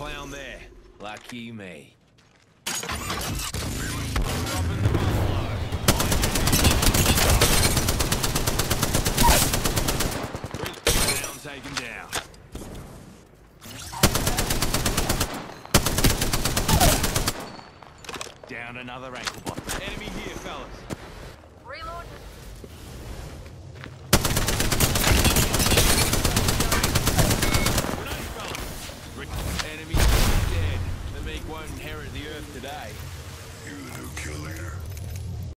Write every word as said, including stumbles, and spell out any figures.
clown there. Lucky me. Clown taken down. Down another ankle biter.